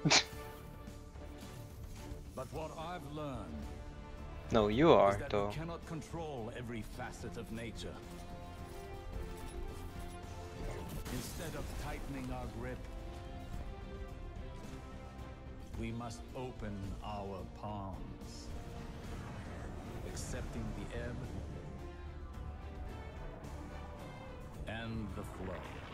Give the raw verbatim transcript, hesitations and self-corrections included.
But what I've learned No, you is are, that though. we cannot control every facet of nature. Instead of tightening our grip, we must open our palms, accepting the ebb and the flow.